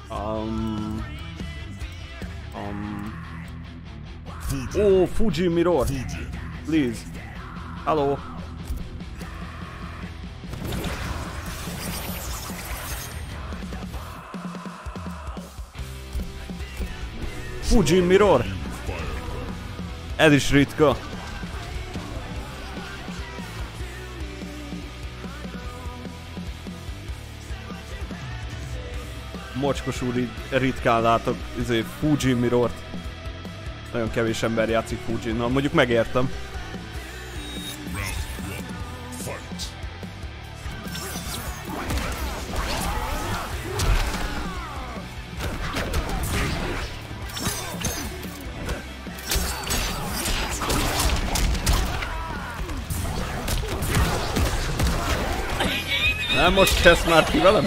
Oh, Fuji Mirror. Please. Hello. Fuji Mirror. Ez is ritka. Mocskos úr, ritkán látok Fuji Mirrort. Nagyon kevés ember játszik Fujin-nal, mondjuk megértem. Nem, most kezd már ki velem?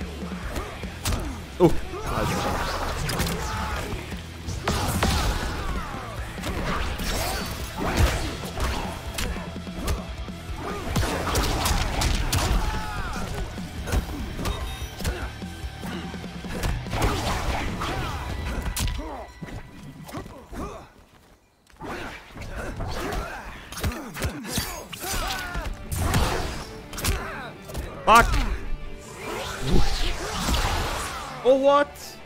Fuck! Oh, what?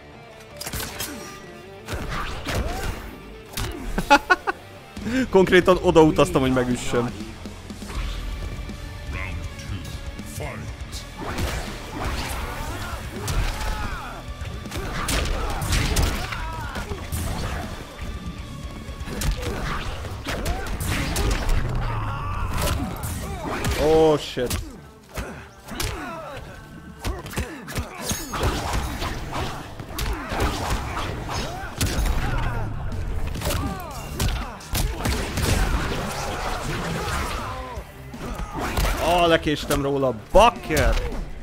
Konkrétan odautaztam, hogy megüssem. Oh shit. Oh, lekéstem róla, bakker!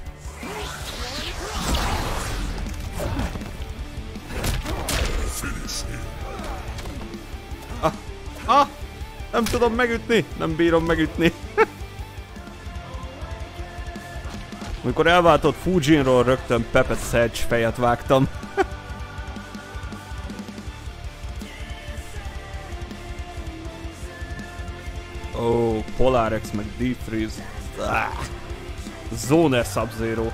Nem tudom megütni, nem bírom megütni. Amikor elváltott Fujinról, rögtön Pepe Sedge fejet vágtam. Oh, Polarex meg Deep Freeze. Zone Sub-Zero.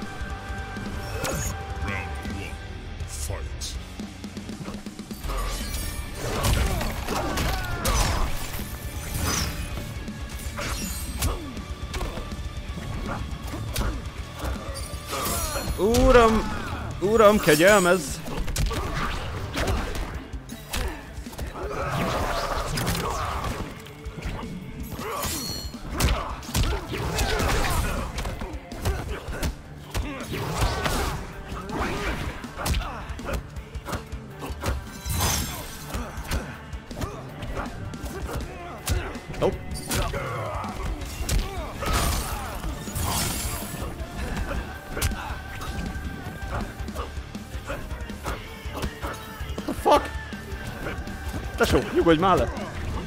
Uram, kegyelmez! Nope. Fuck! Tesó, nyugodj már le!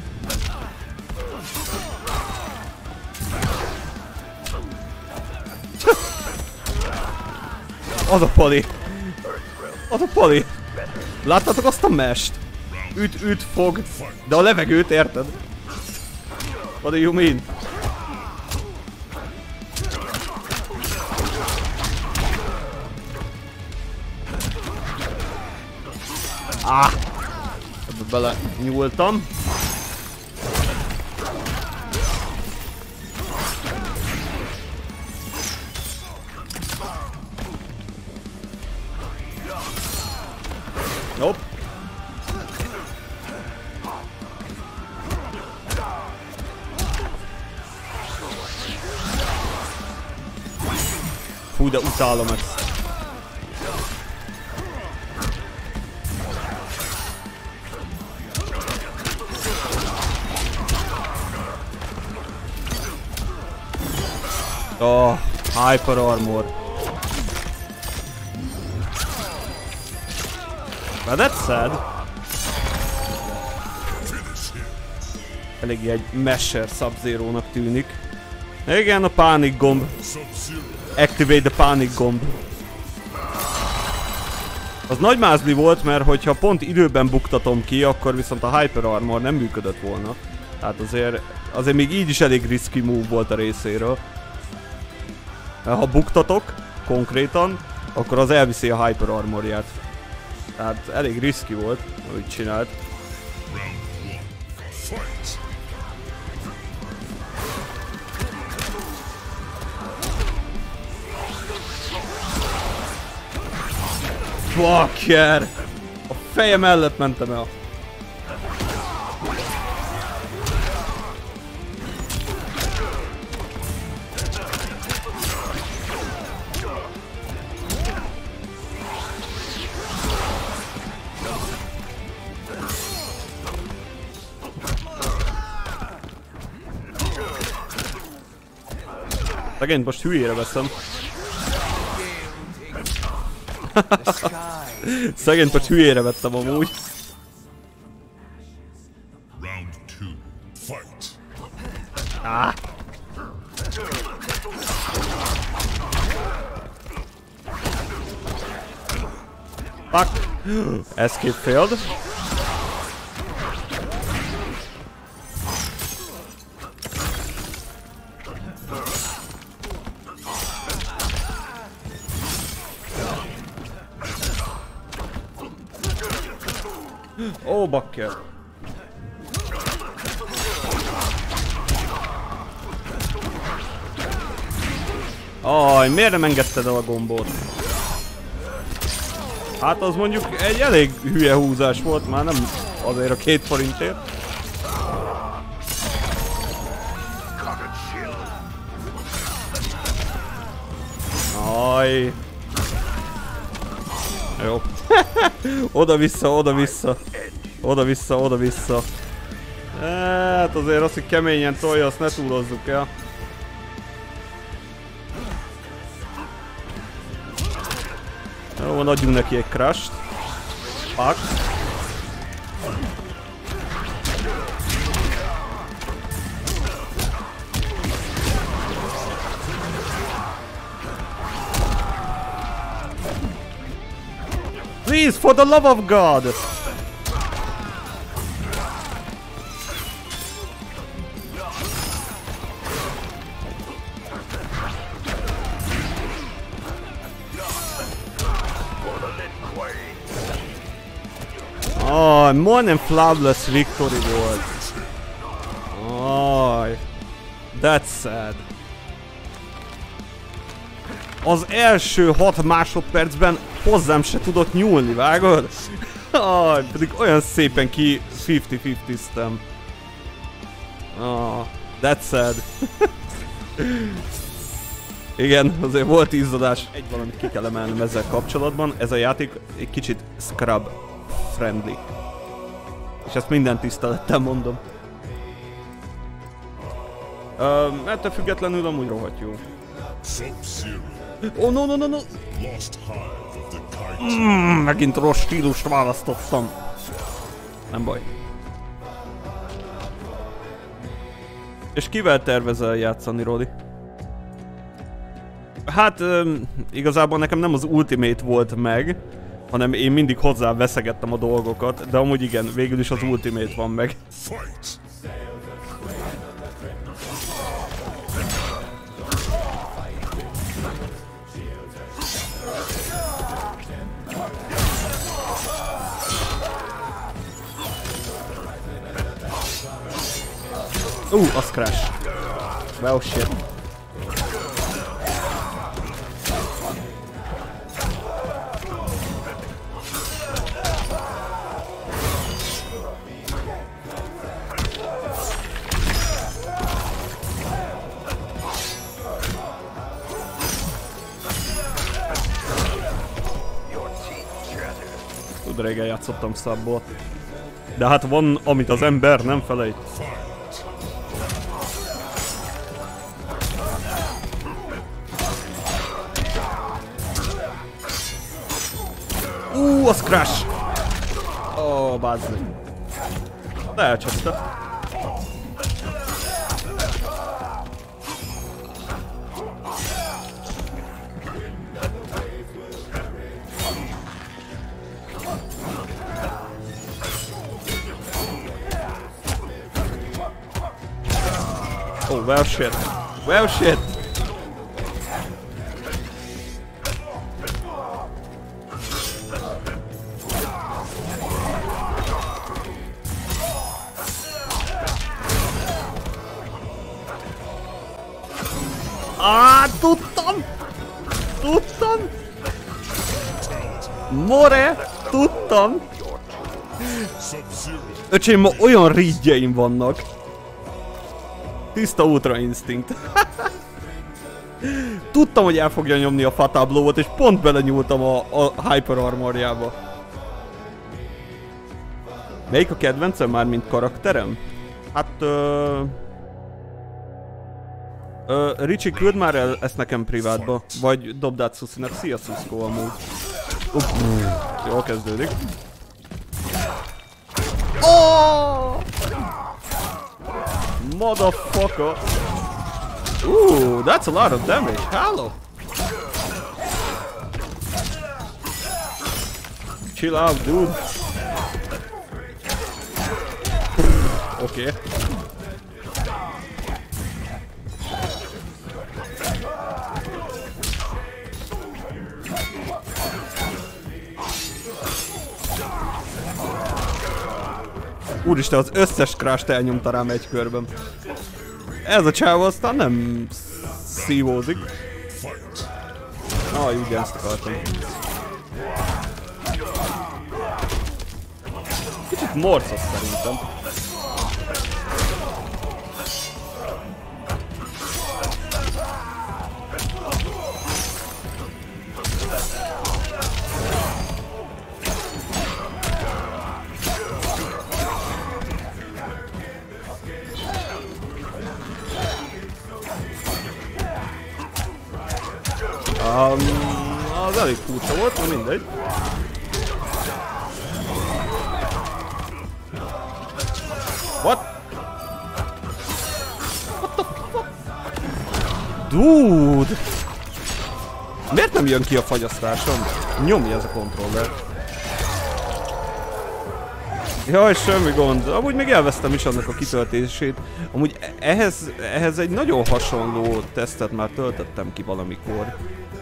Az a pali! Az a pali! Láttatok azt a mest? Üt, fog, de a levegőt érted? What do you mean? Ebbe bele nyúltam. Nope. Fú, de utálom ezt. Oh, Hyper Armor. Well, that's sad. Eléggé egy Mesher Sub-Zero-nak tűnik. Igen, a pánik gomb. Activate the pánik gomb. Az nagy mázli volt, mert hogyha pont időben buktatom ki, akkor viszont a Hyper Armor nem működött volna. Tehát azért még így is elég risky move volt a részéről. Ha buktatok konkrétan, akkor az elviszi a Hyper Armorját. Tehát elég risky volt, ahogy csinált. Fucker! A feje mellett mentem el. Szegényt most hülyére veszem. Szegényt most hülyére vettem amúgy. Ah. Fuck. Escape failed. Ó, bakker! Aj, miért nem engedted el a gombot? Hát az mondjuk egy elég hülye húzás volt, már nem azért a 2 forintért. Aj. Jó. Oda-vissza, oda-vissza. Oda-vissza, oda-vissza. Hát azért azt, hogy keményen tolja, azt ne túlozzuk el. Jó, van, adjunk neki egy crusht. Fuck. Please, for the love of God! Oh, majdnem flawless victory volt. Oh, that's sad. Az első 6 másodpercben hozzám se tudott nyúlni, vágod? Oh, pedig olyan szépen ki 50-50-ztem. Oh, that's sad. Igen, azért volt izzadás. Egy valamit ki kell emelnem ezzel kapcsolatban. Ez a játék egy kicsit scrub friendly. És ezt minden tisztelettel mondom. Ettől függetlenül amúgy rohadt jó. Oh, no. Megint rossz stílust választottam. Nem baj. És kivel tervezel játszani, Rodi? Hát igazából nekem nem az Ultimate volt meg, hanem én mindig hozzá veszegettem a dolgokat, de amúgy igen, végül is az Ultimate van meg. Az crash. Well shit. Régen játszottam szabból. De hát van, amit az ember nem felejt. Az crash! Ó, bazd. De elcsapta. Oh, well shit. Well shit. Tudtam! Tudtam! More! Tudtam! Öcsém, ma olyan rígyjeim vannak. Tiszta Ultra Instinct. Tudtam, hogy el fogja nyomni a Fatal Blow-ot, és pont belenyúltam a Hyper Armorjába. Melyik a kedvencem már, mint karakterem? Hát... Ricsi, küld már el ezt nekem privátba. Vagy dobd át Suszinak. Szia, Szuszkó, amúgy. Jól kezdődik. Oh! Motherfucker! That's a lot of damage. Hello! Chill out, dude. Okay. Úristen, az összes crash-t elnyomta rám egy körben. Ez a csávó aztán nem szívózik. Igen, ezt akartam. Kicsit morcos szerintem. Az elég furcsa volt, de mindegy. What? What the fuck? Dude! Miért nem jön ki a fagyasztásom? Nyomja ez a kontroller. Jaj, semmi gond. Amúgy még elvesztem is annak a kitöltését. Amúgy ehhez egy nagyon hasonló tesztet már töltöttem ki valamikor.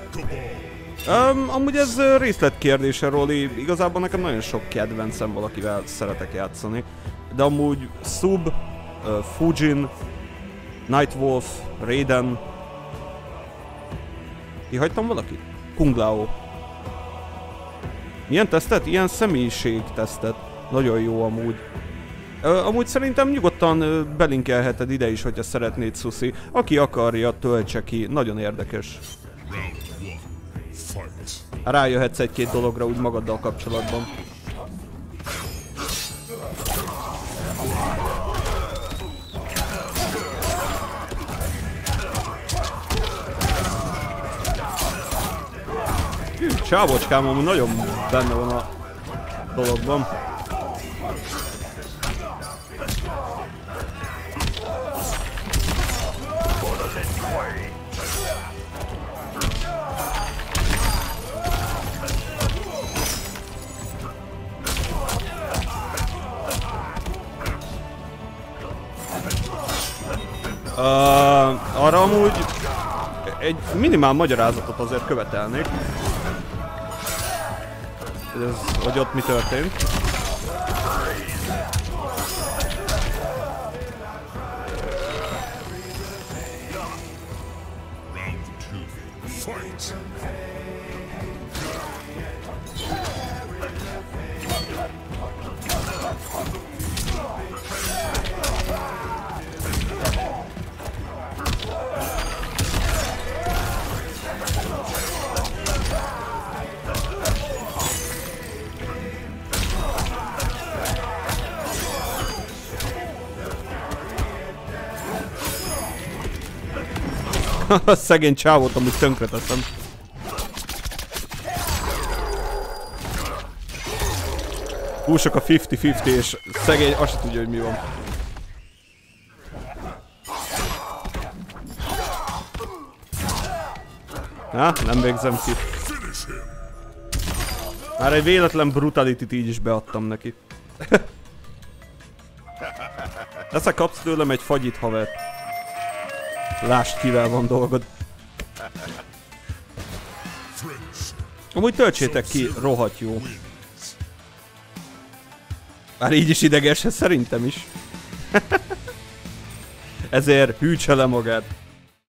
Amúgy ez részletkérdése, Roli. Igazából nekem nagyon sok kedvencem, valakivel szeretek játszani. De amúgy Sub, Fujin, Nightwolf, Raiden. Kihagytam valakit? Kung Lao. Milyen tesztet? Ilyen személyiségtesztet. Nagyon jó amúgy. Amúgy szerintem nyugodtan belinkelheted ide is, hogyha szeretnéd, Szuszi. Aki akarja, töltse ki. Nagyon érdekes. Rájöhetsz egy-két dologra úgy magaddal kapcsolatban. Csávocskám amúgy nagyon benne van a dologban. Arra amúgy egy minimál magyarázatot azért követelnék. Hogy ott mi történt. A szegény csávót amúgy tönkreteszem. Túl sok a 50-50 és szegény azt se tudja, hogy mi van. Nem végzem ki. Már egy véletlen brutalityt így is beadtam neki. Ezt kapsz tőlem egy fagyit, haver. Lásd, kivel van dolgod. Amúgy töltsétek ki, rohadt jó. Már így is ideges, szerintem is. Ezért hűtse le magát.